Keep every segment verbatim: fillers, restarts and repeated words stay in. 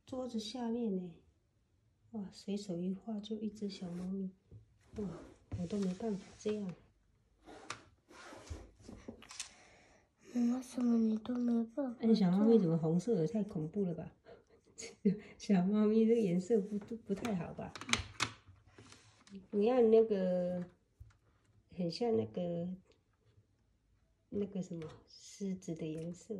桌子下面呢。哇，随手一画就一只小猫咪。哇，我都没办法这样。 为什么你都没办法？ 那小猫咪怎么红色的？太恐怖了吧！小猫咪这个颜色不不太好吧？你看那个，很像那个那个什么狮子的颜色。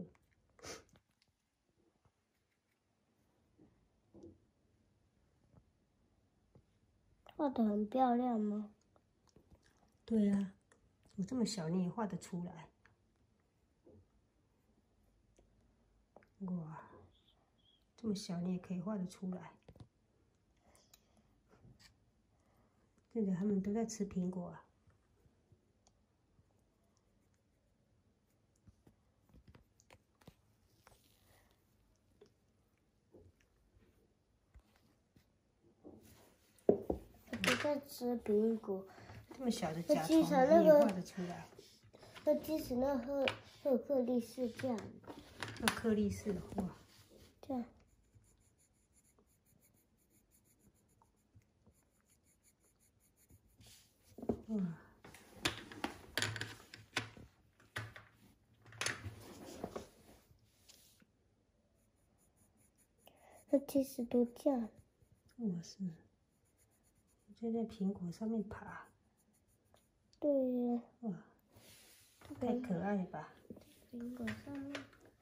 画的很漂亮吗？ 对啊，我这么小你也画得出来。哇，这么小你也可以画得出来。现在他们都在吃苹果啊。 都在吃苹果。 这么小的甲虫你也画得出来。 那即使那赫赫克力士这样。 赫克力士哇。 这样。 哇。 那其实都这样。 我是。就在苹果上面爬。 对呀。 哇。太可爱了吧！ 苹果上面。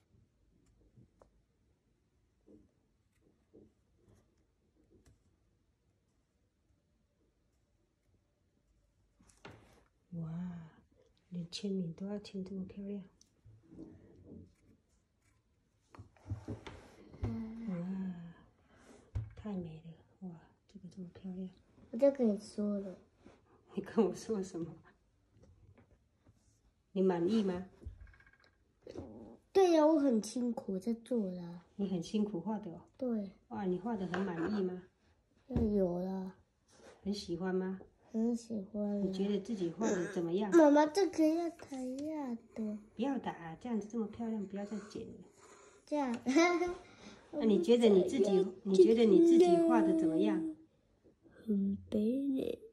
哇，连签名都要签这么漂亮。哇，太美了！哇，这个这么漂亮。 我就跟你说了。 你跟我说什么？你满意吗？ 对呀、啊，我很辛苦在做啦。 你很辛苦画的哦。 对。 哇，你画的很满意吗？ 有啦。 很喜欢吗？ 很喜欢。 你觉得自己画的怎么样？ 妈妈，这个要打压的。 不要打、啊，这样子这么漂亮，不要再剪了。 这样。 那你觉得你自己，你觉得你自己画的怎么样？ 很美丽。